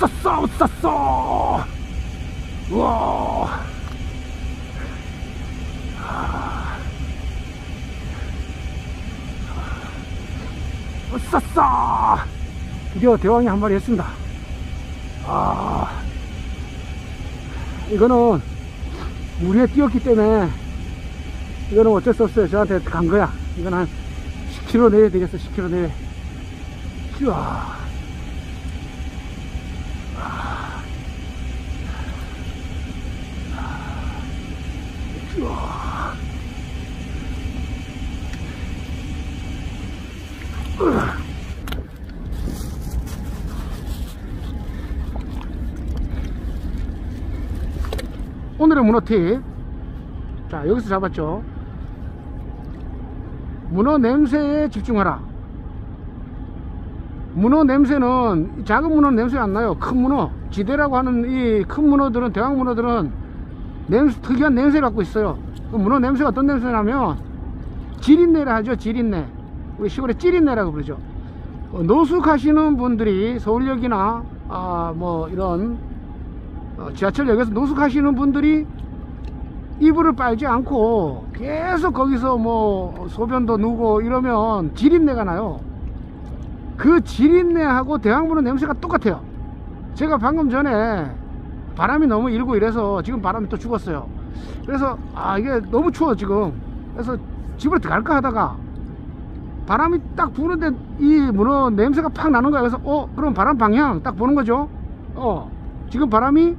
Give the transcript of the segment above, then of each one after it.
웃었어 웃었어. 우와. 웃었어. 드디어 대왕이 한 마리 했습니다. 이거는 물에 띄었기 때문에 이거는 어쩔 수 없어요. 저한테 간 거야. 이건 한 10kg 내외 되겠어. 10kg 내외. 우와. 오늘의 문어 팁. 자, 여기서 잡았죠. 문어 냄새에 집중하라. 문어 냄새는, 작은 문어는 냄새 안 나요. 큰 문어, 지대라고 하는 이 큰 문어들은, 대왕 문어들은 냄새, 특이한 냄새를 갖고 있어요. 그 문어 냄새가 어떤 냄새냐면 지린내라 하죠. 지린내. 우리 시골에 찌린내라고 부르죠. 노숙하시는 분들이 서울역이나 뭐 이런 지하철역에서 노숙하시는 분들이 이불을 빨지 않고 계속 거기서 뭐 소변도 누고 이러면 지린내가 나요. 그 지린내하고 대왕문어 냄새가 똑같아요. 제가 방금 전에 바람이 너무 일고 이래서 지금 바람이 또 죽었어요. 그래서 이게 너무 추워 지금. 그래서 집으로 들어갈까 하다가 바람이 딱 부는데 이 문어 냄새가 팍 나는 거야. 그래서 그럼 바람 방향 딱 보는 거죠. 지금 바람이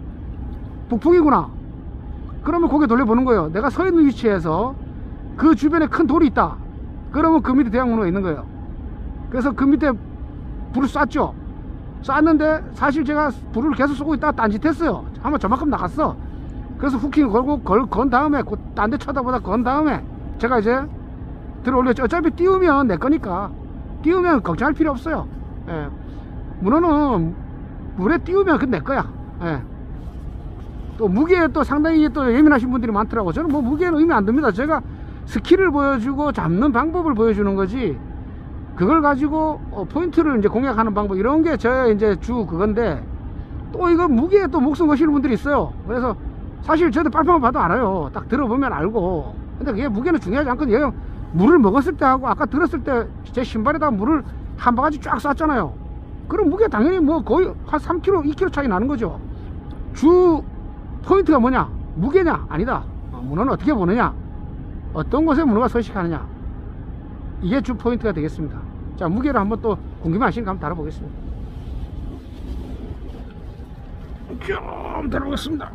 북풍이구나. 그러면 고개 돌려보는 거예요. 내가 서 있는 위치에서 그 주변에 큰 돌이 있다. 그러면 그 밑에 대왕문어가 있는 거예요. 그래서 그 밑에 불을 쐈죠. 쐈는데 사실 제가 불을 계속 쏘고 있다가 딴짓했어요. 한번 저만큼 나갔어. 그래서 후킹 걸고 건 다음에 딴 데 쳐다보다 건 다음에 제가 이제 들어 올렸죠. 어차피 띄우면 내 거니까 띄우면 걱정할 필요 없어요. 예. 문어는 물에 띄우면 그건 내 거야. 예. 또 무게에 또 상당히 또 예민하신 분들이 많더라고. 저는 뭐 무게는 의미 안 듭니다. 제가 스킬을 보여주고 잡는 방법을 보여주는 거지, 그걸 가지고 포인트를 이제 공략하는 방법, 이런 게 저의 이제 주 그건데, 또 이거 무게에 또 목숨 거시는 분들이 있어요. 그래서 사실 저도 빨판만 봐도 알아요. 딱 들어보면 알고. 근데 그게 무게는 중요하지 않거든요. 얘가 물을 먹었을 때 하고 아까 들었을 때 제 신발에다 물을 한 바가지 쫙 쐈잖아요. 그럼 무게 당연히 뭐 거의 한 3kg, 2kg 차이 나는 거죠. 주 포인트가 뭐냐? 무게냐? 아니다. 문어는 어떻게 보느냐? 어떤 곳에 문어가 서식하느냐? 이게 주 포인트가 되겠습니다. 자, 무게를 한번 또 궁금하신 거 한번 다뤄보겠습니다. 좀 다뤄보겠습니다.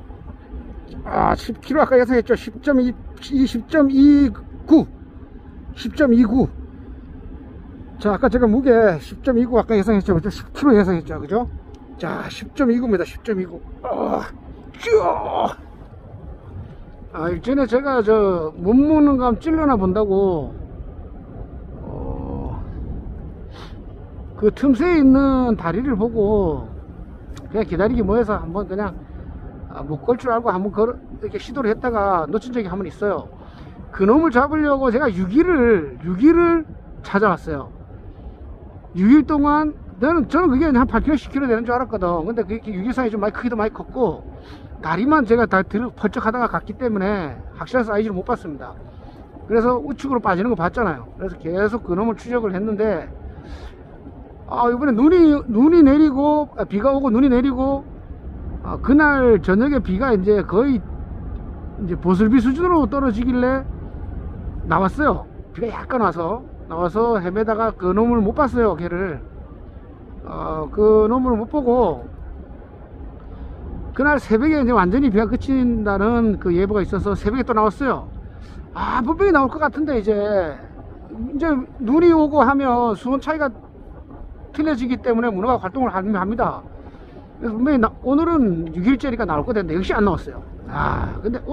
10kg 아까 예상했죠. 10.2, 10.29 10.29. 자, 아까 제가 무게 10.29 아까 예상했죠. 그죠? 10kg 예상했죠. 그죠? 자, 10.29입니다. 10.29. 일전에 제가 못 먹는 감 찔러나 본다고 그 틈새에 있는 다리를 보고 그냥 기다리기 뭐해서 한번 그냥 못 걸 줄 알고 한번 이렇게 시도를 했다가 놓친 적이 한 번 있어요. 그 놈을 잡으려고 제가 6일을 찾아왔어요. 6일 동안 저는 그게 한 8kg, 10kg 되는 줄 알았거든. 근데 그게 6일 사이에 좀 많이 크기도 많이 컸고, 다리만 제가 다 펄쩍 하다가 갔기 때문에 확실한 사이즈를 못 봤습니다. 그래서 우측으로 빠지는 거 봤잖아요. 그래서 계속 그 놈을 추적을 했는데, 이번에 눈이 내리고, 비가 오고 눈이 내리고, 그날 저녁에 비가 이제 거의 이제 보슬비 수준으로 떨어지길래 나왔어요. 비가 약간 나와서 헤매다가 그 놈을 못 봤어요. 걔를 그 놈을 못 보고, 그날 새벽에 이제 완전히 비가 그친다는 그 예보가 있어서 새벽에 또 나왔어요. 분명히 나올 것 같은데 이제 눈이 오고 하면 수온 차이가 틀려지기 때문에 문어가 활동을 합니다. 그래서 분명히 오늘은 6일째니까 나올 것 같은데 역시 안 나왔어요. 근데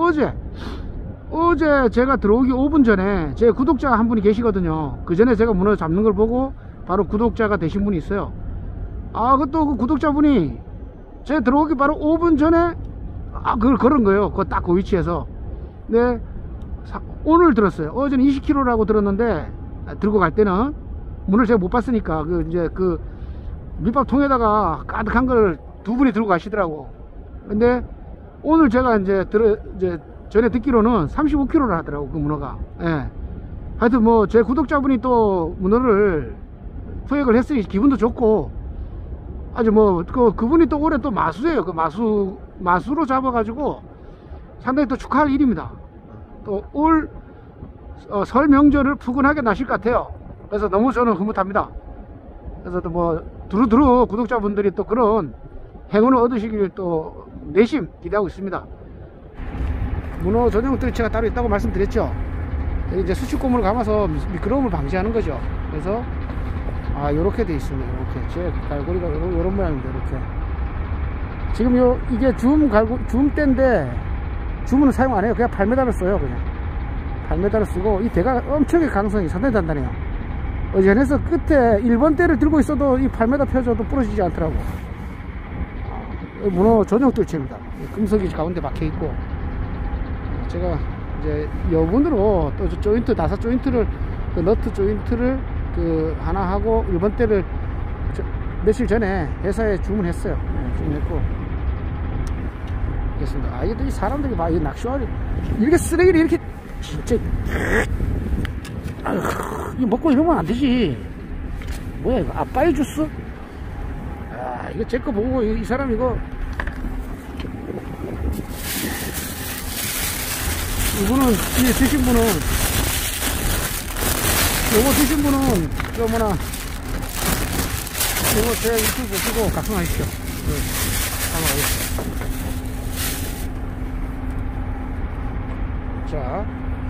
어제 제가 들어오기 5분 전에 제 구독자 한 분이 계시거든요. 그 전에 제가 문어 잡는 걸 보고 바로 구독자가 되신 분이 있어요. 그것도 그 구독자분이 제가 들어오기 바로 5분 전에 그걸 걸은 거예요. 딱 그 위치에서. 네, 오늘 들었어요. 어제는 20kg라고 들었는데 들고 갈 때는 문을 제가 못 봤으니까 밑밥통에다가 가득한 걸 두 분이 들고 가시더라고. 근데 오늘 제가 이제 전에 듣기로는 35kg를 하더라고, 그 문어가. 예. 하여튼 뭐 제 구독자분이 또 문어를 투획을 했으니 기분도 좋고, 아주 뭐 그분이 또 올해 또 마수예요. 그 마수로 잡아가지고 상당히 또 축하할 일입니다. 또 올 설 명절을 푸근하게 나실 것 같아요. 그래서 너무 저는 흐뭇합니다. 그래서 또 뭐 두루두루 구독자분들이 또 그런 행운을 얻으시길 또 내심 기대하고 있습니다. 문어 전용 뜰채가 따로 있다고 말씀드렸죠. 이제 수축고문을 감아서 미끄러움을 방지하는 거죠. 그래서 요렇게 돼 있습니다. 이렇게 제 갈고리가 요런 모양입니다. 이렇게 지금 이게 줌대인데 줌은 사용 안 해요. 그냥 8m를 써요. 그냥 8m를 쓰고, 이 대가 엄청나게 강성이 상당히 단단해요. 어지간해서 끝에 1번 대를 들고 있어도 이 8m 펴져도 부러지지 않더라고. 문어 전용 뜰채입니다. 금속이 가운데 박혀 있고, 제가 이제 여분으로 또 조인트, 나사 조인트를, 그 너트 조인트를 하나 하고 1번 대를 며칠 전에 회사에 주문했어요. 주문했고 그렇습니다. 이게 또 이 사람들이 막 이 낚시와리 이렇게 쓰레기를 이렇게 진짜 이거 먹고 이러면 안 되지. 뭐야 이거, 아빠의 주스? 이거 제 거 보고 이 사람 이거 이분은 드신 분은 요거 드신 분은 요거 제 유튜브 보시고 각성하십시오. 자,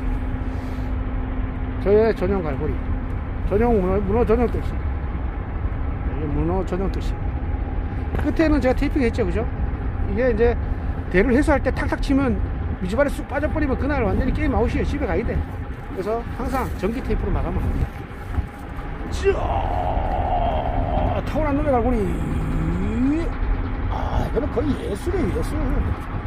저의 전용 갈고리, 문어 전용 뜰채, 문어 전용 뜰채. 끝에는 제가 테이핑 했죠, 그죠? 이게 이제 대를 해소할 때 탁탁 치면 미주발에 쑥 빠져버리면 그날 완전히 게임 아웃이에요. 집에 가야 돼. 그래서 항상 전기 테이프로 마감을 합니다. 타고난 놈의 갈고리. 이거는 거의 예술이에요, 예술.